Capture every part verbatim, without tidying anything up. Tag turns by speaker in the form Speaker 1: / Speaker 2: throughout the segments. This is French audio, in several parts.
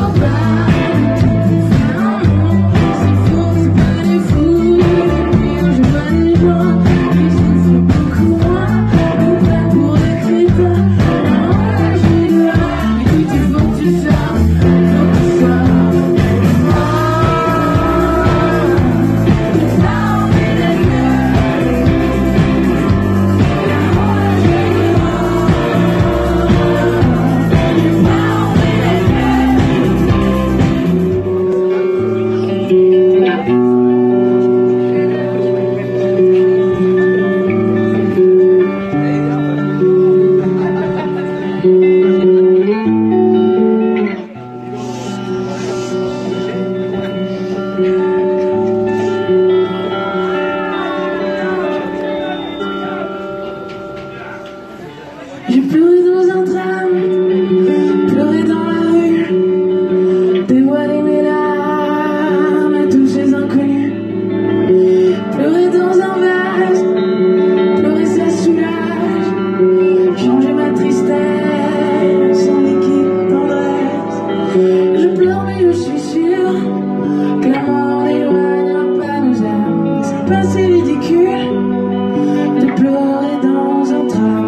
Speaker 1: J'ai pleuré dans un tram, pleuré dans la rue, dévoilé mes larmes à tous ces inconnus. Pleuré dans un vase, pleurer ça soulage, changer ma tristesse en liquide tendresse. Je pleure mais je suis sûre que la mort n'éloignera pas nos âmes. C'est pas si ridicule de pleurer dans un tram.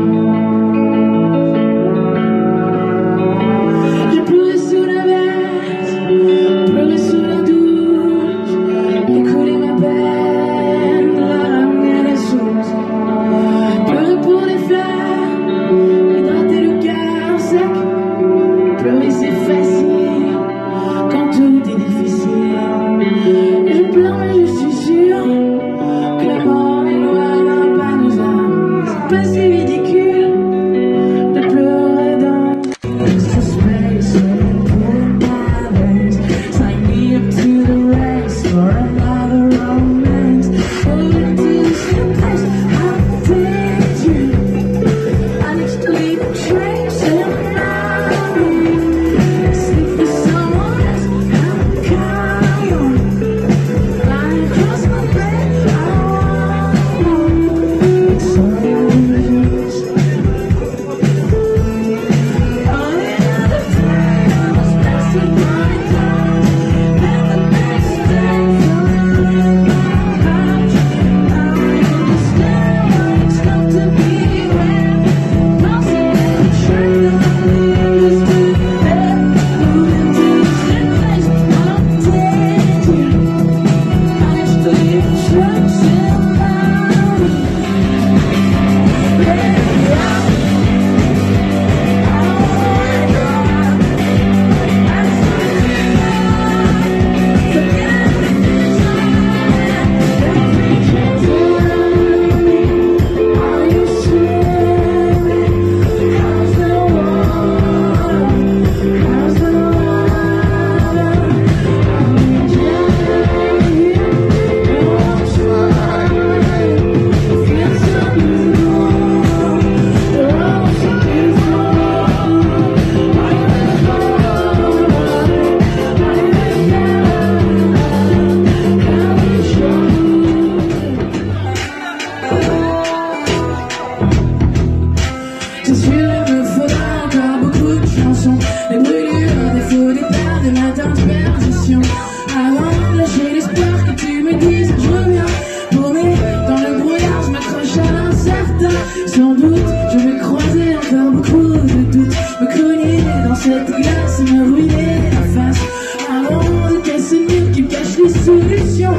Speaker 1: Pleurer c'est facile quand tout est difficile. Je pleure mais je suis sûre que la mort n'éloignera pas nos âmes. C'est pas si ridicule de pleurer dans this space in my veins. Sign me up to the race for another romance. Hold it to this place, I did you. I need to leave a trace in my mind. C'est sûr, il me faudra encore beaucoup de chansons, des brûlures, des faux départs, des matins de perdition, avant de lâcher l'espoir que tu me dises je reviens. Paumé dans le brouillard, je m'accroche à l'incertain. Sans doute, je vais croiser encore beaucoup de doutes, me cogner dans cette glace et me ruiner la face, avant de casser le mur qui me cache les solutions.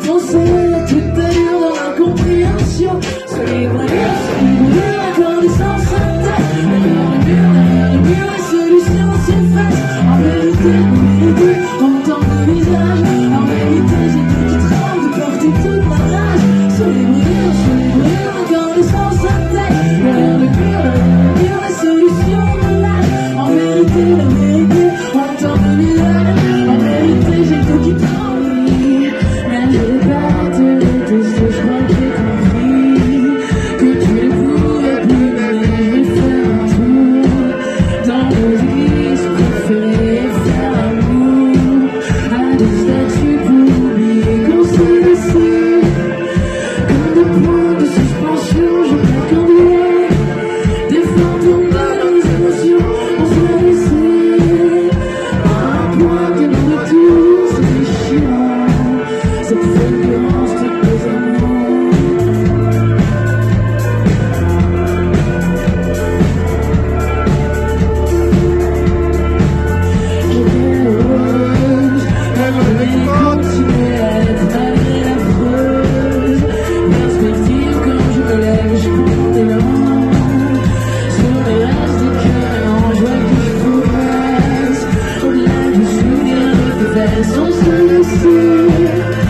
Speaker 1: Foncer toute allure dans l'incompréhension. Soyez brûlés, soyez brûlés, incandescents sans tête. Derrière le mur, derrière le mur, les solutions s'effacent. En vérité, en vérité, en tant que visage. En vérité, j'ai tout qui tremble de porter toute ma rage. Soyez brûlés, soyez brûlés, incandescents sans tête. Derrière le mur, derrière le mur, les solutions me lâchent. En vérité, la vérité, en tant que visage. En vérité, j'ai tout qui tremble. Mais je vais pas te détester, je crois que j'ai compris que tu ne pouvais plus m'aimer. Je vais faire un tour dans vos églises préférées, faire l'amour à des statues pour oublier qu'on s'est laissé. Comme des points de suspension, je n'ai qu'un billet. Des fantômes de nos émotions, on s'est laissé. laisse, on se laisse.